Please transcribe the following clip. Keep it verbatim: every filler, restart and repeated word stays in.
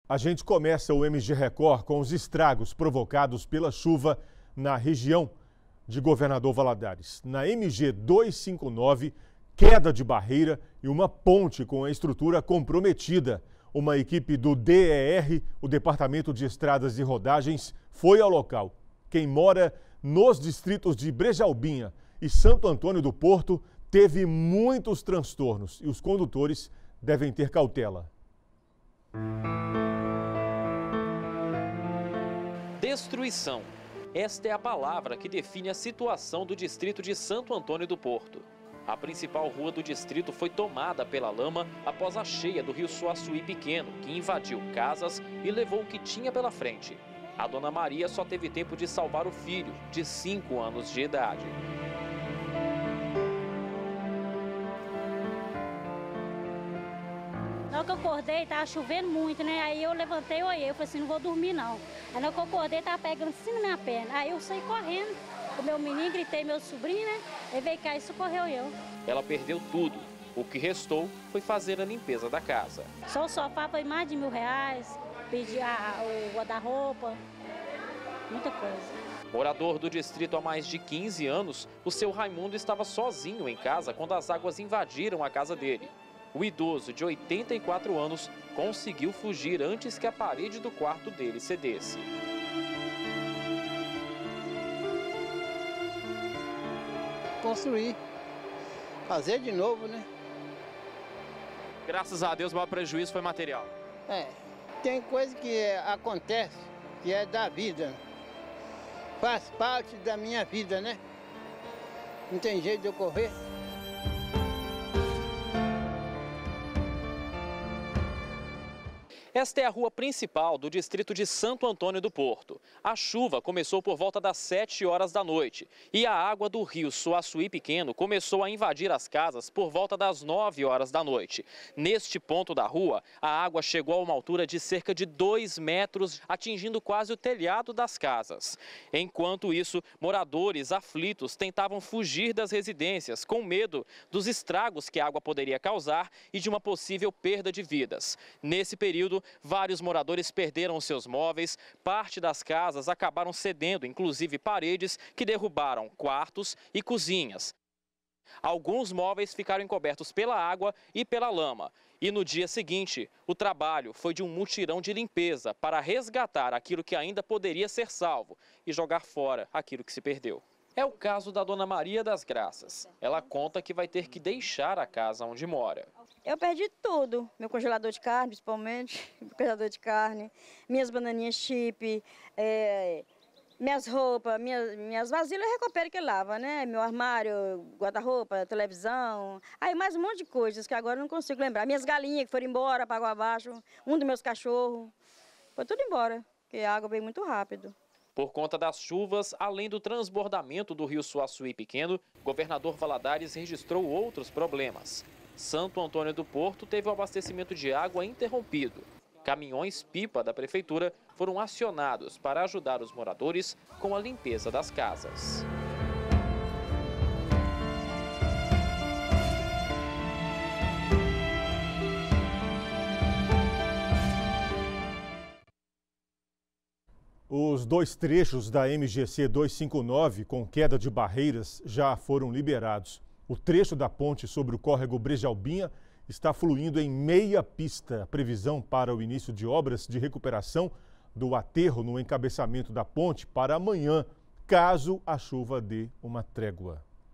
A gente começa o M G Record com os estragos provocados pela chuva na região de Governador Valadares. Na M G duzentos e cinquenta e nove, queda de barreira e uma ponte com a estrutura comprometida. Uma equipe do D E R, o Departamento de Estradas e Rodagens, foi ao local. Quem mora nos distritos de Brejalbinha e Santo Antônio do Porto teve muitos transtornos e os condutores devem ter cautela. Destruição. Esta é a palavra que define a situação do distrito de Santo Antônio do Porto. A principal rua do distrito foi tomada pela lama após a cheia do rio Suaçuí Pequeno, que invadiu casas e levou o que tinha pela frente. A dona Maria só teve tempo de salvar o filho, de cinco anos de idade. Na hora que eu acordei, tava chovendo muito, né? Aí eu levantei e olhei, eu falei assim, não vou dormir não. Aí na hora que eu acordei, tava pegando assim na minha perna. Aí eu saí correndo, com meu menino, gritei meu sobrinho, né? Ele veio cá e socorreu eu. Ela perdeu tudo. O que restou foi fazer a limpeza da casa. Só o sofá foi mais de mil reais, pedi a, o guarda-roupa, muita coisa. Morador do distrito há mais de quinze anos, o seu Raimundo estava sozinho em casa quando as águas invadiram a casa dele. O idoso, de oitenta e quatro anos, conseguiu fugir antes que a parede do quarto dele cedesse. Construir, fazer de novo, né? Graças a Deus, o maior prejuízo foi material. É, tem coisa que acontece, que é da vida. Faz parte da minha vida, né? Não tem jeito de eu correr. Esta é a rua principal do distrito de Santo Antônio do Porto. A chuva começou por volta das sete horas da noite e a água do rio Suaçuí Pequeno começou a invadir as casas por volta das nove horas da noite. Neste ponto da rua, a água chegou a uma altura de cerca de dois metros, atingindo quase o telhado das casas. Enquanto isso, moradores aflitos tentavam fugir das residências com medo dos estragos que a água poderia causar e de uma possível perda de vidas. Nesse período, vários moradores perderam seus móveis, parte das casas acabaram cedendo, inclusive paredes que derrubaram quartos e cozinhas. Alguns móveis ficaram encobertos pela água e pela lama. E no dia seguinte, o trabalho foi de um mutirão de limpeza para resgatar aquilo que ainda poderia ser salvo e jogar fora aquilo que se perdeu. É o caso da dona Maria das Graças. Ela conta que vai ter que deixar a casa onde mora. Eu perdi tudo, meu congelador de carne, principalmente, meu congelador de carne, minhas bananinhas chip, é, minhas roupas, minhas, minhas vasilhas eu recupero que lava, né? Meu armário, guarda-roupa, televisão, aí mais um monte de coisas que agora eu não consigo lembrar. Minhas galinhas que foram embora para água abaixo, um dos meus cachorros, foi tudo embora, porque a água veio muito rápido. Por conta das chuvas, além do transbordamento do rio Suaçuí Pequeno, Governador Valadares registrou outros problemas. Santo Antônio do Porto teve o abastecimento de água interrompido. Caminhões-pipa da prefeitura foram acionados para ajudar os moradores com a limpeza das casas. Os dois trechos da M G C duzentos e cinquenta e nove com queda de barreiras já foram liberados. O trecho da ponte sobre o córrego Brejalbinha está fluindo em meia pista. A previsão para o início de obras de recuperação do aterro no encabeçamento da ponte para amanhã, caso a chuva dê uma trégua.